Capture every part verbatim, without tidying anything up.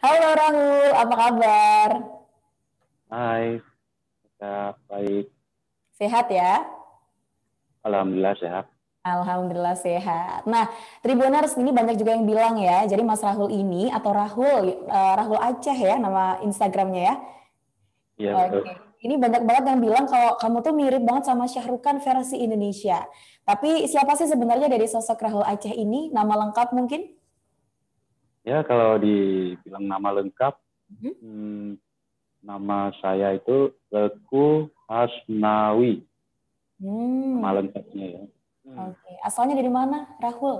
Halo Rahul, apa kabar? Hai, ya, baik. Sehat ya? Alhamdulillah sehat. Alhamdulillah sehat. Nah, Tribuners ini banyak juga yang bilang ya, jadi Mas Rahul ini atau Rahul, eh, Rahul Aceh ya nama Instagramnya ya. Iya betul. Oke, ini banyak banget yang bilang kalau kamu tuh mirip banget sama Syahrukan versi Indonesia. Tapi siapa sih sebenarnya dari sosok Rahul Aceh ini? Nama lengkap mungkin? Ya kalau dibilang nama lengkap, Mhm. hmm, nama saya itu Teguh Hasnawi, nama Hmm, lengkapnya ya. Hmm. oke. Asalnya dari mana, Rahul?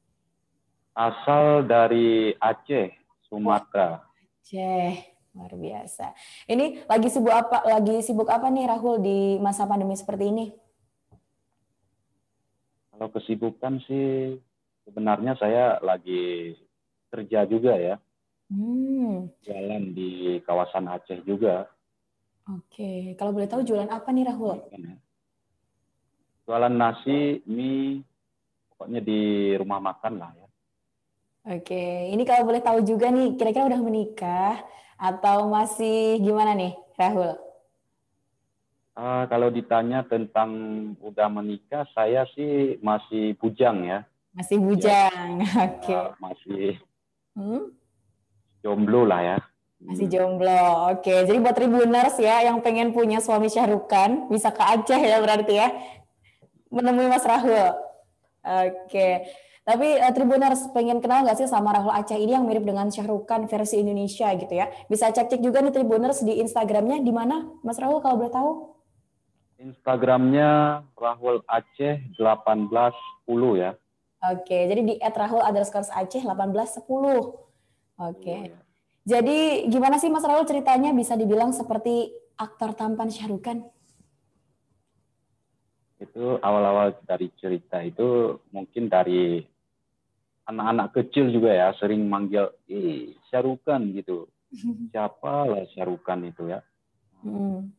Asal dari Aceh, Wah, Sumatera. Ceh, luar biasa. Ini lagi sibuk apa? Lagi sibuk apa nih Rahul di masa pandemi seperti ini? Kalau kesibukan sih sebenarnya saya lagi kerja juga ya, Hmm, jalan di kawasan Aceh juga. oke. Kalau boleh tahu jualan apa nih Rahul? Makan ya. Jualan nasi, mie, pokoknya di rumah makan lah ya. Oke, ini kalau boleh tahu juga nih, kira-kira udah menikah atau masih gimana nih Rahul? Ah, kalau ditanya tentang udah menikah, saya sih masih bujang ya. Masih Ya, bujang. Oke. ah, masih Hmm? jomblo lah ya. Masih Hmm. jomblo. Oke, jadi buat Tribuners ya yang pengen punya suami Syahrukan, bisa ke Aceh ya berarti ya, menemui Mas Rahul. Oke. Tapi uh, Tribuners pengen kenal nggak sih sama Rahul Aceh ini yang mirip dengan Syahrukan versi Indonesia gitu ya? Bisa cek-cek juga nih Tribuners di Instagramnya di mana Mas Rahul kalau boleh tahu? Instagramnya Rahul Aceh satu delapan sepuluh ya. Oke, jadi di et rahul underscore aceh delapan belas sepuluh. sepuluh Oke. ya. Jadi gimana sih Mas Rahul ceritanya bisa dibilang seperti aktor tampan Syahrukan? Itu awal-awal dari cerita itu mungkin dari anak-anak kecil juga ya sering manggil, ih Syarukan gitu. Siapa lah Syarukan itu ya. Hmm.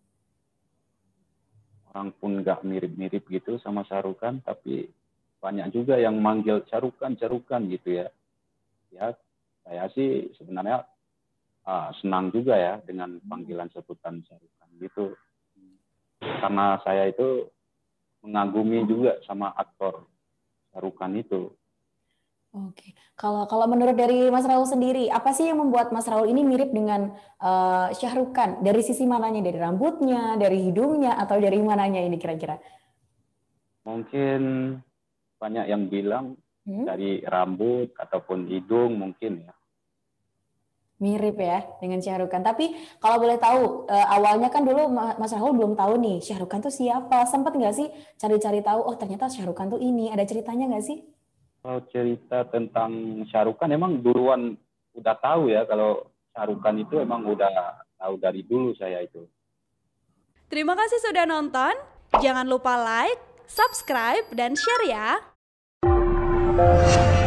Orang pun nggak mirip-mirip gitu sama Syarukan, tapi banyak juga yang manggil Syarukan, Syarukan gitu ya. Ya, saya sih sebenarnya uh, senang juga ya dengan panggilan sebutan Syarukan gitu. Karena saya itu mengagumi juga sama aktor Syarukan itu. Oke. Kalau kalau menurut dari Mas Rahul sendiri, apa sih yang membuat Mas Rahul ini mirip dengan uh, Syahrukan? Dari sisi mananya? Dari rambutnya, dari hidungnya, atau dari mananya ini kira-kira? Mungkin banyak yang bilang Hmm? dari rambut ataupun hidung mungkin ya. Mirip ya dengan Syahrukan. Tapi kalau boleh tahu, eh, awalnya kan dulu Ma- Mas Rahul belum tahu nih Syahrukan tuh siapa. Sempat nggak sih cari-cari tahu, oh ternyata Syahrukan tuh ini. Ada ceritanya nggak sih? Kalau cerita tentang Syarukan emang duluan udah tahu ya kalau Syarukan itu emang udah tahu dari dulu saya itu. Terima kasih sudah nonton. Jangan lupa like, subscribe, dan share ya.